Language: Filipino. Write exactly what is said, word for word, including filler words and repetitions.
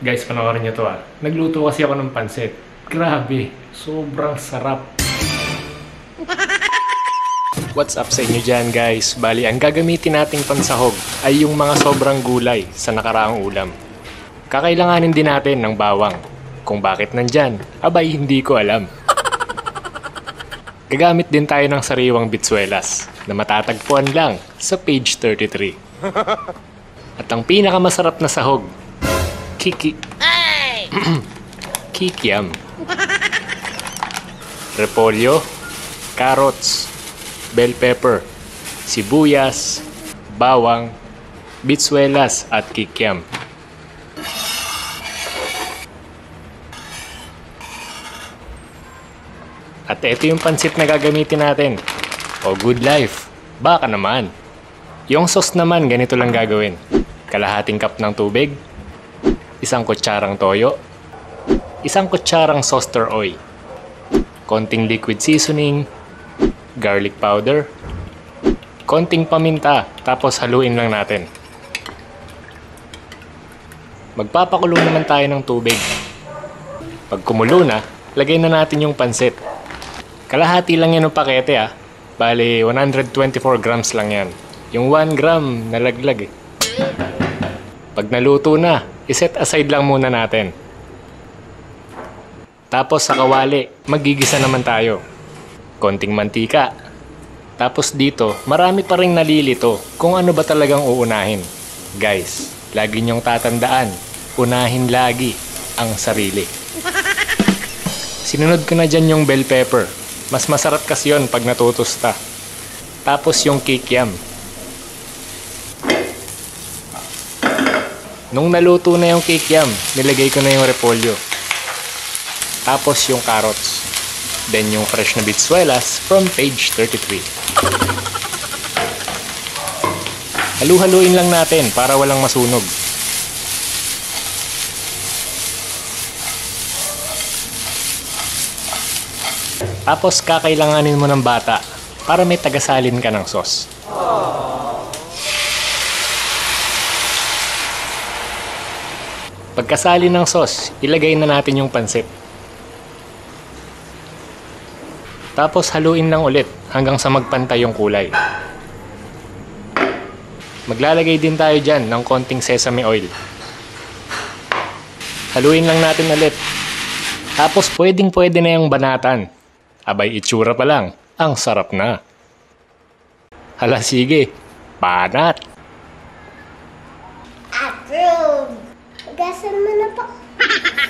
Guys, panoorin nyo to ah. Nagluto kasi ako ng pansit. Grabe, sobrang sarap. What's up sa inyo dyan guys? Bali, ang gagamitin nating pansahog ay yung mga sobrang gulay sa nakaraang ulam. Kakailanganin din natin ng bawang. Kung bakit nandyan, abay hindi ko alam. Gagamit din tayo ng sariwang bitsuelas na matatagpuan lang sa page thirty-three. At ang pinakamasarap na sahog, Kiki... Hey! Kikiam. Repolyo, carrots, bell pepper, sibuyas, bawang, bitsuelas at kikiam. At ito yung pansit na gagamitin natin. O good life, baka naman. Yung sauce naman ganito lang gagawin. Kalahating cup ng tubig, isang kutsarang toyo, isang kutsarang soster oil, konting liquid seasoning, garlic powder, konting paminta, tapos haluin lang natin. Magpapakulo naman tayo ng tubig. Pag kumulo na, lagay na natin yung pansit. Kalahati lang yan ng pakete ah. Bali, one hundred twenty-four grams lang yan. Yung one gram nalaglag eh. Pag naluto na, iset aside lang muna natin. Tapos sa kawali, magigisa naman tayo. Konting mantika. Tapos dito, marami pa ring nalilito kung ano ba talagang uunahin. Guys, lagi niyong tatandaan, unahin lagi ang sarili. Sinunod ko na dyan yung bell pepper. Mas masarap kasi yun pag natutusta. Tapos yung kikiam. Nung naluto na yung kikiam, nilagay ko na yung repolyo. Tapos yung carrots. Then yung fresh na bitsuelas from page thirty-three. Halu-haluin lang natin para walang masunog. Tapos kakailanganin mo ng bata para may tagasalin ka ng sauce. Pagkasali ng sauce, ilagay na natin yung pansit. Tapos haluin lang ulit hanggang sa magpantay yung kulay. Maglalagay din tayo dyan ng konting sesame oil. Haluin lang natin ulit. Tapos pwedeng pwede na yung banatan. Abay, itsura pa lang, ang sarap na. Hala, sige, banat! Approve! Gasan mo na po.